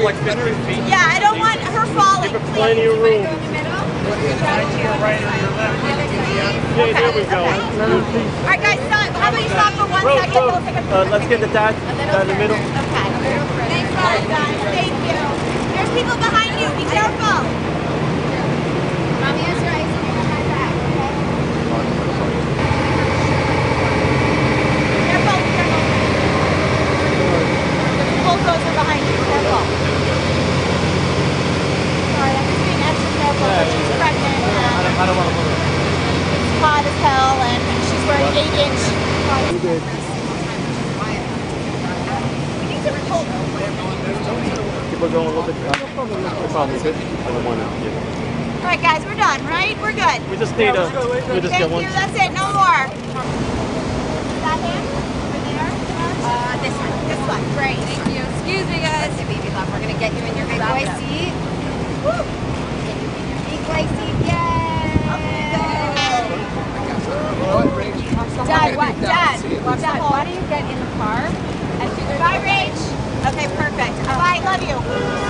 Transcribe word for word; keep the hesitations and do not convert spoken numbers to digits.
like fifteen feet. Yeah, I don't want her falling. Give her plenty of room. Right or your left? Okay, there we go. All right, guys, stop. How about you stop for one Bro, second? bro. We'll take a Uh, let's get the dad down in the middle. Okay. Thanks, guys. Thank you. There's people behind you. Be careful. Mommy has your ice cream on my back, okay? Careful, careful. There's a bulldozer behind you. Careful. Sorry, I'm just being extra careful. Yeah, She's yeah. pregnant. I And don't, I don't want to move it. it's hot as hell, and she's wearing eight inch. You did. We need to pull. Keep it going a little bit. We're probably good. I don't want to. Yeah. All right, guys, we're done, right? We're good. We just need a. We just Thank get one. you. That's it. No more. Is that him? Over there? Uh, this one. This one. Great. Thank you. Excuse me, guys. Okay, baby love, we're gonna get you in your big boy seat. Woo. Get you in your big boy seat. Yay! Dad, what? Dad. Dad, why don't you get in the car and do the Bye, Rach. Okay, perfect. Bye. Love you.